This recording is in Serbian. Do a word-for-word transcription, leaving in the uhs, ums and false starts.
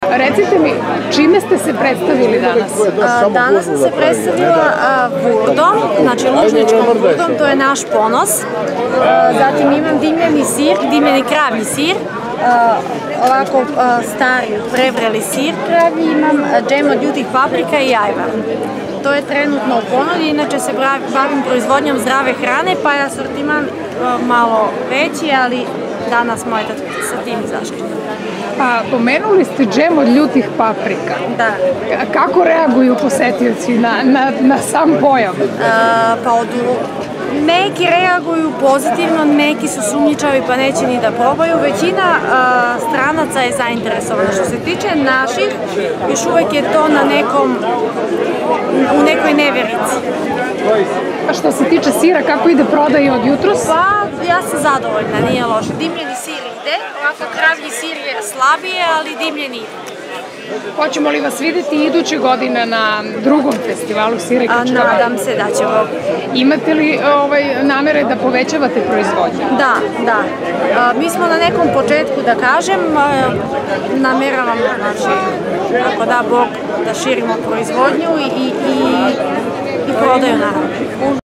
Recite mi, čime ste se predstavili danas? Danas sam se predstavila vurdom, znači lužničkom vurdom, to je naš ponos. Zatim imam dimljeni sir, dimljeni kravlji sir, ovako stari prevreli sir kravlji, imam džem od ljutih paprika i ajvar. To je trenutno u ponudi, inače se bavim proizvodnjom zdrave hrane, pa je asortiman malo veći, ali danas smo sa tim izašli. A pomenuli ste džem od ljutih paprika. Da. Kako reaguju posetioci na sam pojam? Pa neki reaguju pozitivno, neki su sumnjičavi pa neće ni da probaju. Većina stranaca je zainteresovana. Što se tiče naših, još uvek je to na nekom, u nekoj neverici. A što se tiče sira, kako ide prodaja od jutros? Pa, ja sam zadovoljna, nije loše. Dimljeni sir ide, ovako kravlji sir je slabije, ali dimljeni ide. Hoćemo li vas videti iduće godine na drugom festivalu sira i kačkavara? Nadam se da ćemo. Imate li namere da povećavate proizvodnju? Da, da. Mi smo na nekom početku, da kažem, nameravam, znači, ako da Bog, da širimo proizvodnju i prodaju naravno.